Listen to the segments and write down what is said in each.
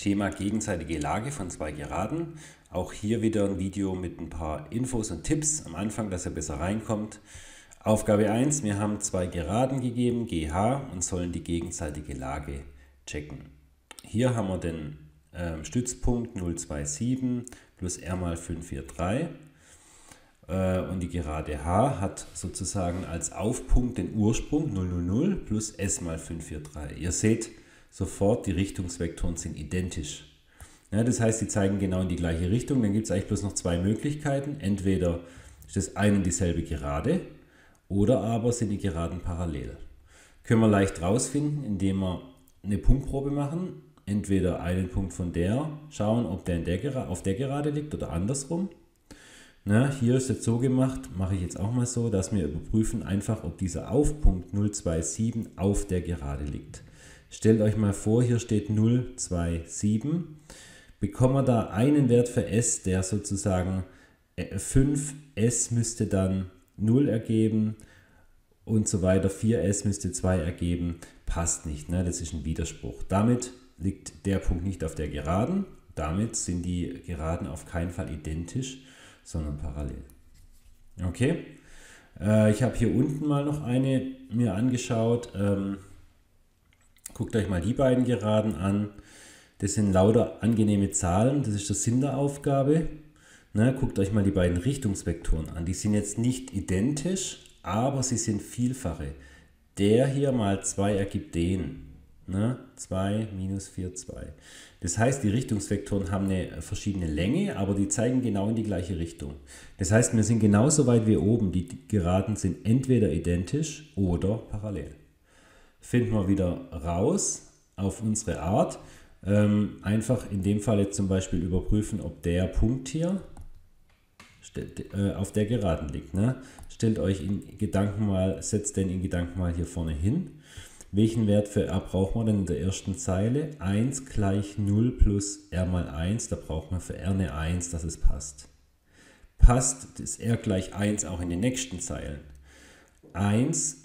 Thema gegenseitige Lage von zwei Geraden. Auch hier wieder ein Video mit ein paar Infos und Tipps am Anfang, dass ihr besser reinkommt. Aufgabe 1, wir haben zwei Geraden gegeben, GH, und sollen die gegenseitige Lage checken. Hier haben wir den Stützpunkt 0,27 plus r mal 543. Und die Gerade H hat sozusagen als Aufpunkt den Ursprung 000 plus s mal 543. Ihr seht sofort, die Richtungsvektoren sind identisch. Ja, das heißt, sie zeigen genau in die gleiche Richtung. Dann gibt es eigentlich bloß noch zwei Möglichkeiten. Entweder ist das eine und dieselbe Gerade oder aber sind die Geraden parallel. Können wir leicht rausfinden, indem wir eine Punktprobe machen. Entweder einen Punkt von der schauen, ob der, auf der Gerade liegt oder andersrum. Na, hier ist jetzt so gemacht, mache ich jetzt auch mal so, dass wir überprüfen einfach, ob dieser Aufpunkt 0,27 auf der Gerade liegt. Stellt euch mal vor, hier steht 0,27. Bekommen wir da einen Wert für s, der sozusagen 5s müsste dann 0 ergeben und so weiter. 4s müsste 2 ergeben. Passt nicht, ne? Das ist ein Widerspruch. Damit liegt der Punkt nicht auf der Geraden. Damit sind die Geraden auf keinen Fall identisch, sondern parallel. Okay, ich habe hier unten mal noch eine mir angeschaut. Guckt euch mal die beiden Geraden an. Das sind lauter angenehme Zahlen, das ist der Sinn der Aufgabe. Ne, guckt euch mal die beiden Richtungsvektoren an. Die sind jetzt nicht identisch, aber sie sind Vielfache. Der hier mal 2 ergibt den. Ne? 2 minus 4, 2. Das heißt, die Richtungsvektoren haben eine verschiedene Länge, aber die zeigen genau in die gleiche Richtung. Das heißt, wir sind genauso weit wie oben. Die Geraden sind entweder identisch oder parallel. Finden wir wieder raus auf unsere Art. Einfach in dem Fall jetzt zum Beispiel überprüfen, ob der Punkt hier auf der Geraden liegt. Ne? Stellt euch in Gedanken mal, setzt den in Gedanken mal hier vorne hin. Welchen Wert für r brauchen wir denn in der ersten Zeile? 1 gleich 0 plus r mal 1. Da brauchen wir für r eine 1, dass es passt. Passt das r gleich 1 auch in den nächsten Zeilen? 1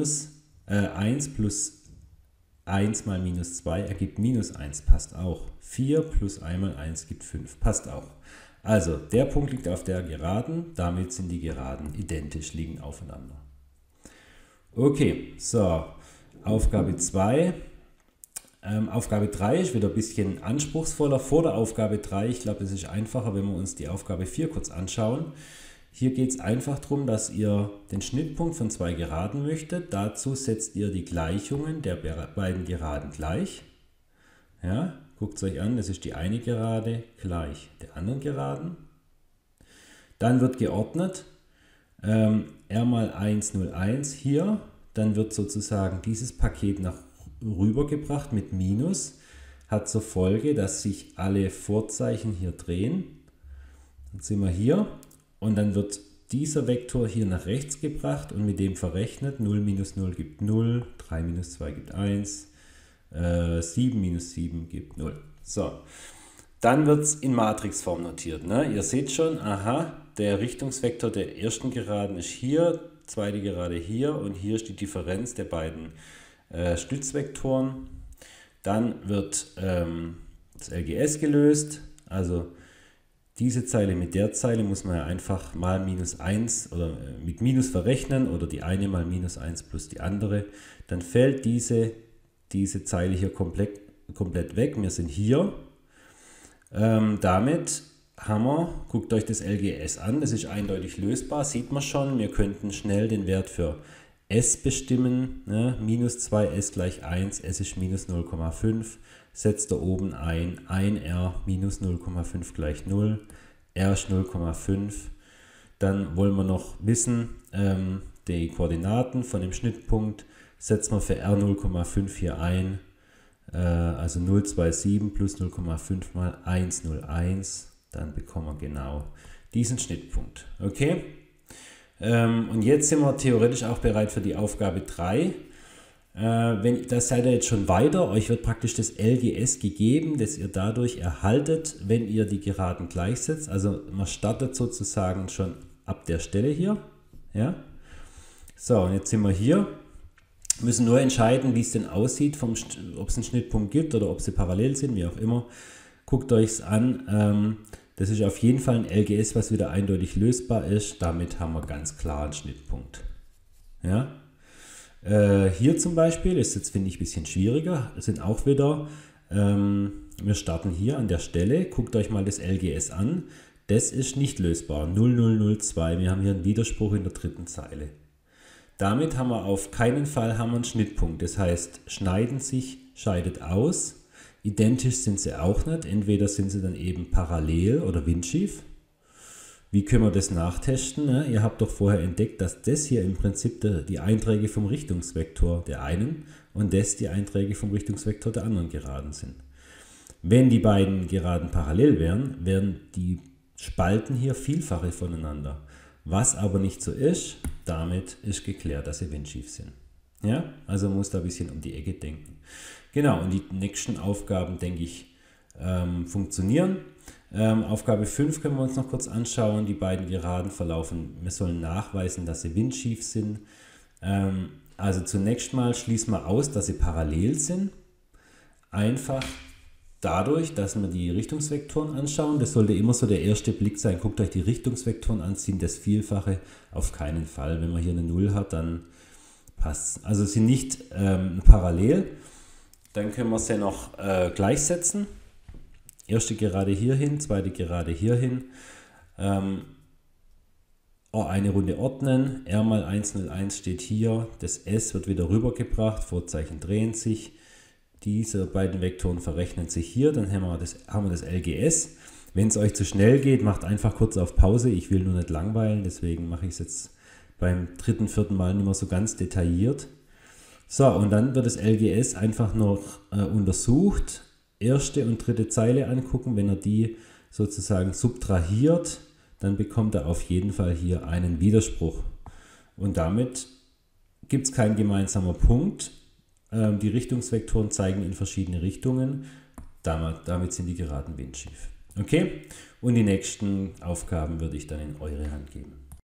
plus 1 mal minus 2 ergibt minus 1. Passt auch. 4 plus 1 mal 1 gibt 5. Passt auch. Also, der Punkt liegt auf der Geraden. Damit sind die Geraden identisch, liegen aufeinander. Okay, so. Aufgabe 2. Aufgabe 3 ist wieder ein bisschen anspruchsvoller. Vor der Aufgabe 3, ich glaube, es ist einfacher, wenn wir uns die Aufgabe 4 kurz anschauen. Hier geht es einfach darum, dass ihr den Schnittpunkt von zwei Geraden möchtet. Dazu setzt ihr die Gleichungen der beiden Geraden gleich. Ja, guckt es euch an, das ist die eine Gerade gleich der anderen Geraden. Dann wird geordnet r mal 1, 0, 1 hier. Dann wird sozusagen dieses Paket nach rüber gebracht mit Minus. Hat zur Folge, dass sich alle Vorzeichen hier drehen. Dann sind wir hier. Und dann wird dieser Vektor hier nach rechts gebracht und mit dem verrechnet. 0 minus 0 gibt 0, 3 minus 2 gibt 1, 7 minus 7 gibt 0. So, dann wird es in Matrixform notiert. Ne? Ihr seht schon, aha, der Richtungsvektor der ersten Geraden ist hier, zweite Gerade hier und hier ist die Differenz der beiden Stützvektoren. Dann wird das LGS gelöst, also diese Zeile mit der Zeile muss man ja einfach mal minus 1 oder mit Minus verrechnen oder die eine mal minus 1 plus die andere. Dann fällt diese Zeile hier komplett weg. Wir sind hier. Damit haben wir, guckt euch das LGS an, das ist eindeutig lösbar, sieht man schon. Wir könnten schnell den Wert für s bestimmen. Ne? Minus 2s gleich 1, s ist minus 0,5. Setzt da oben ein 1r minus 0,5 gleich 0, r ist 0,5. Dann wollen wir noch wissen, die Koordinaten von dem Schnittpunkt setzen wir für r 0,5 hier ein, also 0,27 plus 0,5 mal 1,01. Dann bekommen wir genau diesen Schnittpunkt. Okay? Und jetzt sind wir theoretisch auch bereit für die Aufgabe 3. Da seid ihr jetzt schon weiter, euch wird praktisch das LGS gegeben, das ihr dadurch erhaltet, wenn ihr die Geraden gleichsetzt. Also man startet sozusagen schon ab der Stelle hier. Ja? So, und jetzt sind wir hier. Müssen nur entscheiden, wie es denn aussieht, ob es einen Schnittpunkt gibt oder ob sie parallel sind, wie auch immer. Guckt euch es an. Das ist auf jeden Fall ein LGS, was wieder eindeutig lösbar ist. Damit haben wir ganz klar einen Schnittpunkt. Ja? Hier zum Beispiel ist jetzt, finde ich, ein bisschen schwieriger. Es sind auch wieder, wir starten hier an der Stelle. Guckt euch mal das LGS an. Das ist nicht lösbar. 0002. Wir haben hier einen Widerspruch in der dritten Zeile. Damit haben wir auf keinen Fall einen Schnittpunkt. Das heißt, schneiden sich, scheidet aus. Identisch sind sie auch nicht. Entweder sind sie dann eben parallel oder windschief. Wie können wir das nachtesten? Ne? Ihr habt doch vorher entdeckt, dass das hier im Prinzip die Einträge vom Richtungsvektor der einen und das die Einträge vom Richtungsvektor der anderen Geraden sind. Wenn die beiden Geraden parallel wären, wären die Spalten hier Vielfache voneinander. Was aber nicht so ist, damit ist geklärt, dass sie windschief sind. Ja? Also man muss da ein bisschen um die Ecke denken. Genau, und die nächsten Aufgaben, denke ich, funktionieren. Aufgabe 5 können wir uns noch kurz anschauen. Die beiden Geraden verlaufen. Wir sollen nachweisen, dass sie windschief sind. Also zunächst mal schließen wir aus, dass sie parallel sind. Einfach dadurch, dass wir die Richtungsvektoren anschauen. Das sollte immer so der erste Blick sein. Guckt euch die Richtungsvektoren an, sind das Vielfache auf keinen Fall. Wenn man hier eine 0 hat, dann passt es. Also sie sind nicht parallel. Dann können wir sie noch gleichsetzen. Erste Gerade hierhin, zweite Gerade hierhin. Eine Runde ordnen. R mal 101 steht hier. Das S wird wieder rübergebracht. Vorzeichen drehen sich. Diese beiden Vektoren verrechnen sich hier. Dann haben wir das LGS. Wenn es euch zu schnell geht, macht einfach kurz auf Pause. Ich will nur nicht langweilen. Deswegen mache ich es jetzt beim dritten, vierten Mal nicht mehr so ganz detailliert. So, und dann wird das LGS einfach noch untersucht. Erste und dritte Zeile angucken. Wenn er die sozusagen subtrahiert, dann bekommt er auf jeden Fall hier einen Widerspruch. Und damit gibt es keinen gemeinsamen Punkt. Die Richtungsvektoren zeigen in verschiedene Richtungen. Damit sind die Geraden windschief. Okay? Und die nächsten Aufgaben würde ich dann in eure Hand geben.